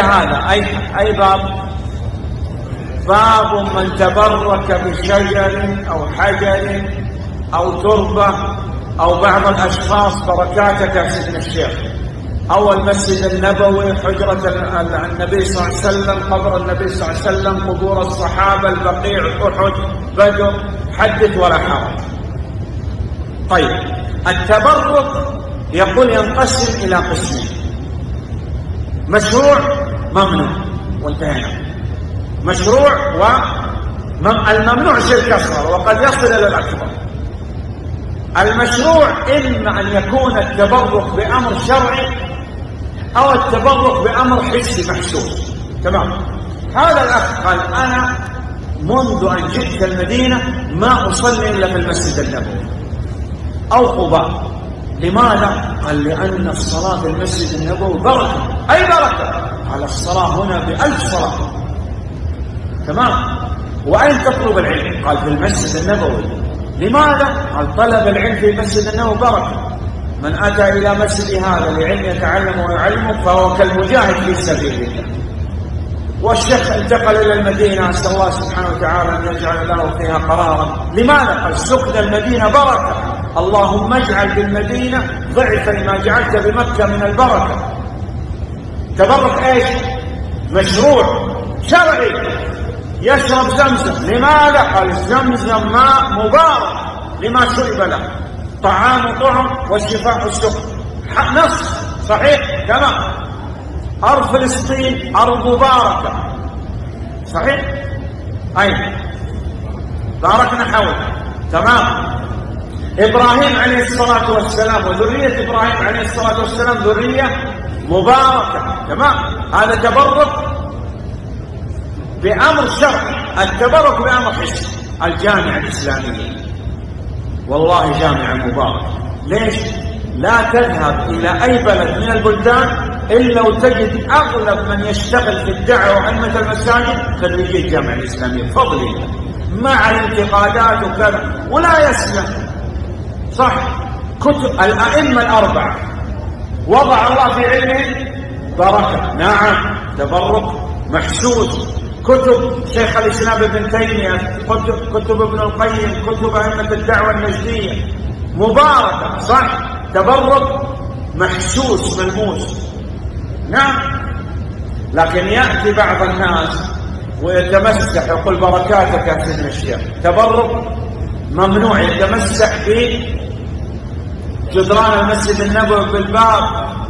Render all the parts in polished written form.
هذا أي باب من تبرك بشجر أو حجر أو تربة أو بعض الأشخاص بركاتك يا سيدنا الشيخ، أو المسجد النبوي، حجرة النبي صلى الله عليه وسلم، قبر النبي صلى الله عليه وسلم، قبور الصحابة، البقيع، أحد، بدر، حدث ولا حرج. طيب التبرك يقول ينقسم إلى قسمين: مشروع ممنوع، وانتهينا. مشروع الممنوع شرك أصغر وقد يصل إلى الأكبر. المشروع إما أن يكون التبرك بأمر شرعي أو التبرك بأمر حسي محسوس. تمام. هذا الأخ قال أنا منذ أن جئت المدينة ما أصلي إلا في المسجد النبوي أو قباء. لماذا؟ قال لأن الصلاة في المسجد النبوي بركة. أي بركة؟ على الصلاة هنا ب1000 صلاة. تمام. وأين تطلب العلم؟ قال في المسجد النبوي. لماذا؟ قال طلب العلم في المسجد النبوي بركة. من أتى إلى مسجد هذا لعلم يتعلم ويعلمه فهو كالمجاهد في سبيل الله. والشيخ انتقل إلى المدينة، أسأل الله سبحانه وتعالى أن يجعل له فيها قرارا. لماذا؟ قال سكن المدينة بركة، اللهم اجعل بالمدينة ضعف ما جعلت بمكة من البركة. تبرك ايش؟ مشروع شرعي. يشرب زمزم. لماذا؟ قال زمزم ماء مبارك لما شرب له، طعام طعم والشفاء السكر. نص صحيح. تمام. أرض فلسطين أرض مباركة. صحيح. أين باركنا حولها. تمام. إبراهيم عليه الصلاة والسلام وذرية إبراهيم عليه الصلاة والسلام ذرية مباركة. تمام. هذا تبرك بأمر شرعي. التبرك بأمر حسي. الجامعة الإسلامية والله جامعة مباركة. ليش؟ لا تذهب إلى أي بلد من البلدان إلا وتجد أغلب من يشتغل في الدعوة وأئمة المساجد خريجي الجامعة الإسلامية بفضل الله، مع الانتقادات وكذا ولا يسلم. صح. كتب الأئمة الأربعة وضع الله في علمهم بركة. نعم. تبرك محسوس. كتب شيخ الإسلام ابن تيمية، كتب ابن القيم، كتب أئمة الدعوة النجدية مباركة. صح. تبرك محسوس ملموس. نعم. لكن يأتي بعض الناس ويتمسح يقول بركاتك يا سيدنا الشيخ. تبرك ممنوع. يتمسح بجدران المسجد النبوي، بالباب،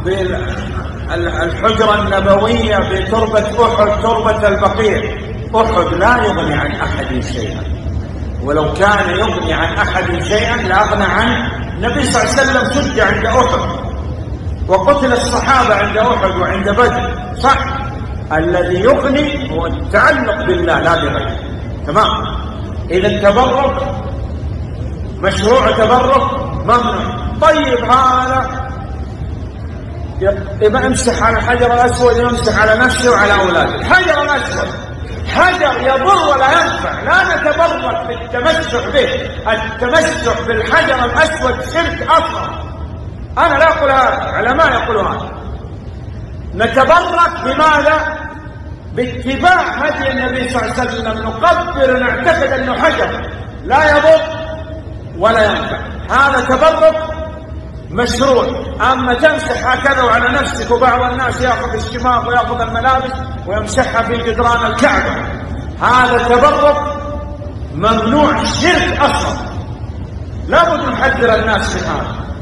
بالحجرة النبوية، بتربة أحد، تربة البقيع. أحد لا يغني عن أحد شيئا، ولو كان يغني عن أحد شيئا لأغنى عن النبي صلى الله عليه وسلم. سد عند أحد وقتل الصحابة عند أحد وعند بدر. صح. الذي يغني هو التعلق بالله لا بغيره. تمام. إذا التبرك مشروع، تبرك ممنوع. طيب هذا إذا امسح على الحجر الأسود يمسح على نفسه وعلى أولاده. الحجر الأسود حجر يضر ولا ينفع، لا نتبرك بالتمسح به. التمسح بالحجر الأسود شرك أصغر. أنا لا أقول هذا، علماء يقولوا هذا. نتبرك بماذا؟ باتباع هدي النبي صلى الله عليه وسلم. نقدر ونعتقد أنه حجر لا يضر ولا ينفع. هذا تبرك مشروع. أما تمسح هكذا وعلى نفسك، وبعض الناس يأخذ الشماغ ويأخذ الملابس ويمسحها في جدران الكعبة، هذا تبرك ممنوع، شرك أصغر. لا بد نحذر الناس من هذا.